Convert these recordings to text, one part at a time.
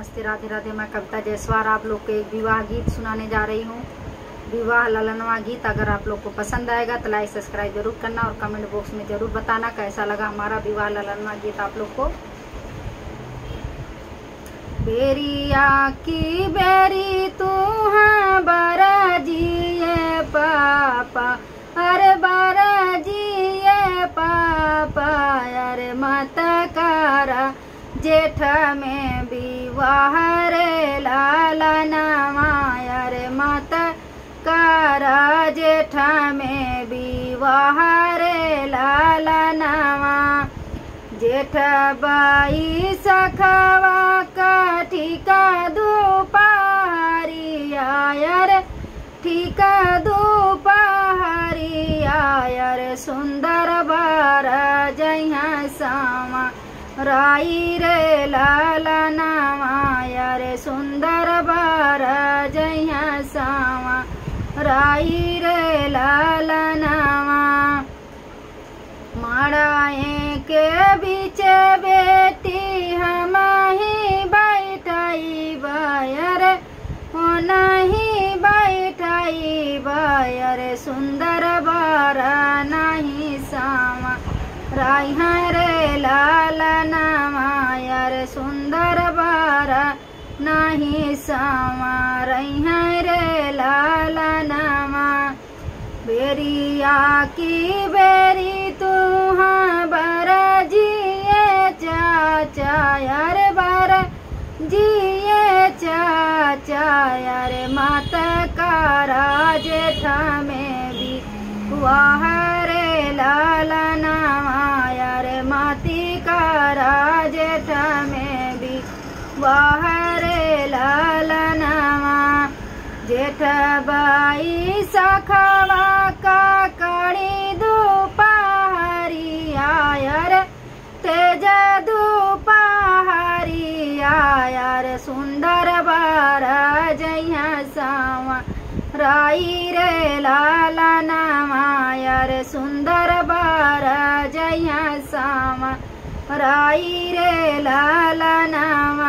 नमस्ते, राधे राधे। मैं कविता जयसवार आप लोग को एक विवाह गीत सुनाने जा रही हूँ। विवाह ललनवा गीत। अगर आप लोग को पसंद आएगा तो लाइक सब्सक्राइब जरूर करना और कमेंट बॉक्स में जरूर बताना कैसा लगा हमारा विवाह ललनवा गीत आप लोग को। बेरिया की बेरी तू हाँ बारा जिए पापा, अरे बारा जिए पापा, अरे मत कारा जेठ में विवाह रे लालनवा, अरे मत कारा जेठ में विवाह रे लालनवा। जेठ बाई सखवा का ठीका दोपहरिया, रे ठीका दोपहरिया, रे सुंदर बार जइहा सामा राई रे लालनवा, रे सुंदर बार जइहा सामा राई रे लालनवा। माड़ाए के बीच बेटी हम ही बैठाई बायर, नहीं बैठाई बायर, सुंदर बार नहीं सामा राई रे लालनवा, रे सुंदर बार नहीं सामा राई रे लालनवा। बेरिया की बेरी तू हाँ बारा जिए चाचा, यार बारा जिए चाचा, यार माता कारा जेठ में भी वाह रे लालनवा, यार माती कारा जेठ में भी वाह रे लालनवा। जेठ बाई सखवा का कड़ी दोपहरिया, रे तेज दोपहरिया, रे सुंदर बार जइहा सामा राई रे लालनवा, रे सुंदर बार जइहा सामा राई रे लालनवा।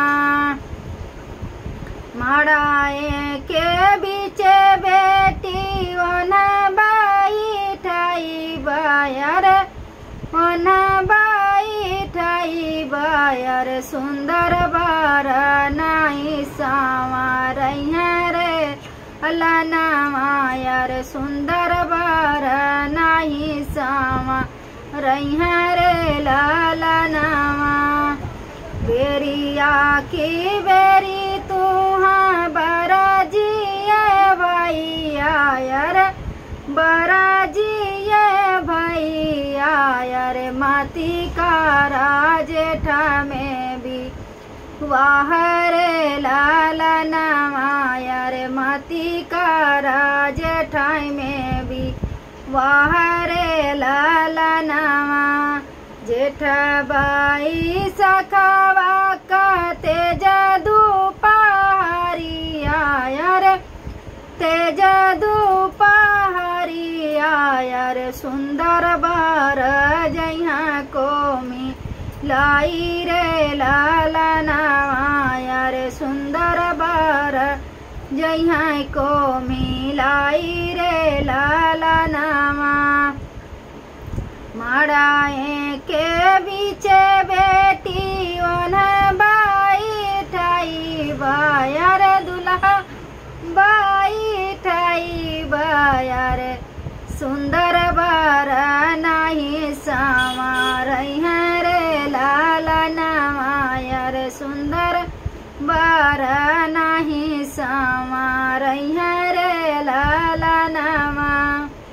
माड़ाए के बीच बेटी ओना बैठाई बायर, ओना बैठाई बायर, सुंदर बार नहीं सामा रही रे लालनवा, रे सुंदर बार नहीं सामा रही रे लालनवा। बेरिया की बेरी तू हाँ बारा जिए भैया, यार बारा जिए भैया, यार माती कारा जेठ में भी वाह रे लालनवा, यार माती कारा जेठ में भी वाह रे लालनवा। जेठ बाई सखवा का तेज दोपहरिया, रे तेज दोपहरिया, रे सुंदर बार जइहा कोमी लाई रे लालनवा, रे सुंदर बार जइहा कोमी लाई रे लालनवा। माड़ाए के बीच बेटी ओना बैठाई बायर, दुल्हा बैठाई बायर, सुंदर बार नहीं सामा रही रे लालनवा, रे सुंदर बार नहीं सामा रही